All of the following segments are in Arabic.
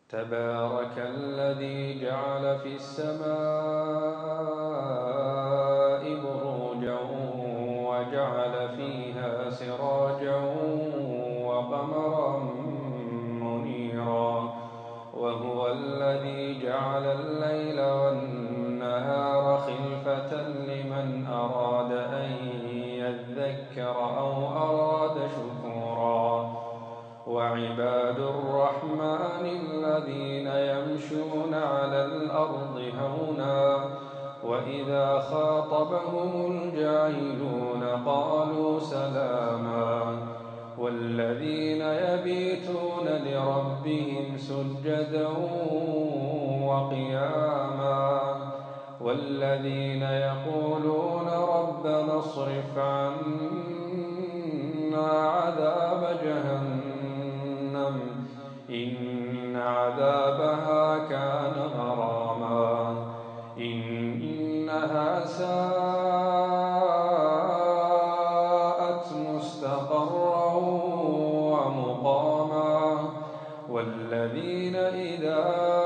تبارك الذي جعل في السماء بروجا وجعل فيها سراجا وقمرا منيرا وهو الذي جعل الليل والنهار خلفة لمن أراد أن يذكر أو أراد شكورا وعباد الرحمن الذين يمشون على الأرض هونا وإذا خاطبهم الجاهلون قالوا سلاما والذين يبيتون لربهم سجدا وقياما والذين يقولون ربنا اصرف عنا عذاب جهنم إن عذابها كان غراما إنها ساءت مستقرا ومقاما والذين إذا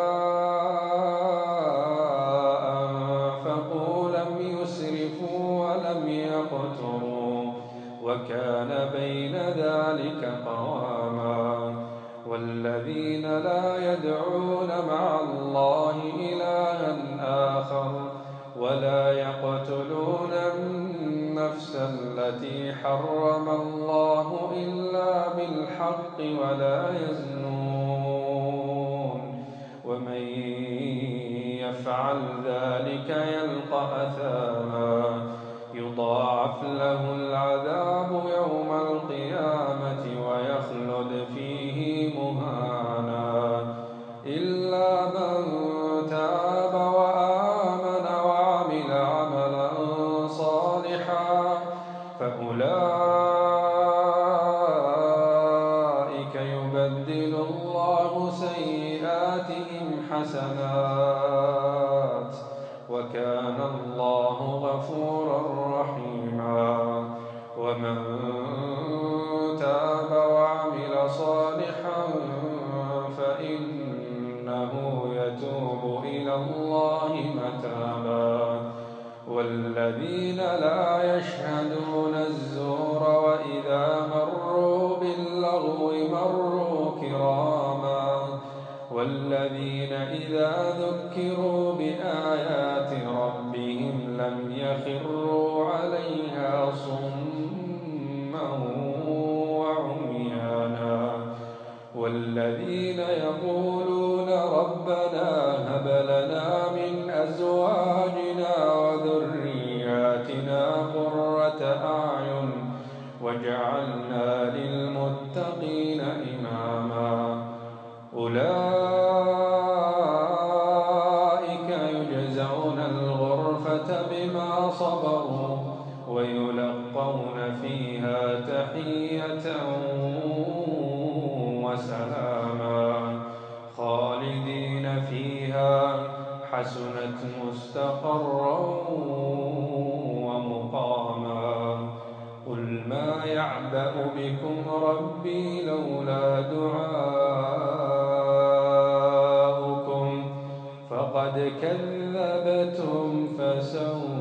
أنفقوا لم يسرفوا ولم يقتروا وكان بين ذلك قواما والذين لا يدعون مع الله إلها آخر ولا يقتلون النفس التي حرم الله إلا بالحق ولا يزنون ومن يفعل ذلك يلقى أثاما يضاعف له العذاب يوم القيامة ويخلد فيه مهانا إلا من تاب وآمن وعمل عملا صالحا فأولئك يبدل الله سيئاتهم حسنات وكان الله غفورا رحيما ومن تاب وعمل صالحا فإنه يتوب إلى الله متابا والذين لا يشهدون الزور وإذا مروا باللغو مروا كراما والذين إذا ذكروا بآيات ربهم لم يخروا عليها صما وعميانا والذين يقولون ربنا هب لنا من أزواجنا وذرياتنا قرة أعين واجعلنا للمتقين إماما أولئك يجزون الغرفة بما صبروا ويلقون فيها تحية وسلاما خالدين فيها حسنت مستقرا ومقاما قل ما يعبأ بكم ربي لولا دعاؤكم فقد كذبتم فسوف